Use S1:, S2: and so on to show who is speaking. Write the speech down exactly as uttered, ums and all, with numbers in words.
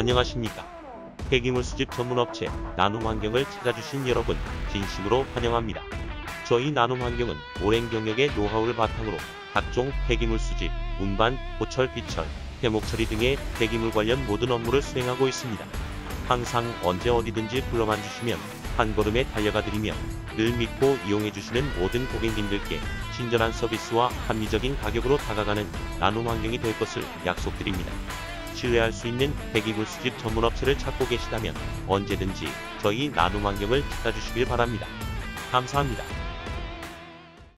S1: 안녕하십니까. 폐기물 수집 전문업체 나눔환경을 찾아주신 여러분 진심으로 환영합니다. 저희 나눔환경은 오랜 경력의 노하우를 바탕으로 각종 폐기물 수집, 운반, 보철, 비철, 폐목 처리 등의 폐기물 관련 모든 업무를 수행하고 있습니다. 항상 언제 어디든지 불러만 주시면 한 걸음에 달려가 드리며 늘 믿고 이용해주시는 모든 고객님들께 친절한 서비스와 합리적인 가격으로 다가가는 나눔환경이 될 것을 약속드립니다. 신뢰할 수 있는 폐기물 수집 전문업체를 찾고 계시다면 언제든지 저희 나눔환경을 찾아주시길 바랍니다. 감사합니다.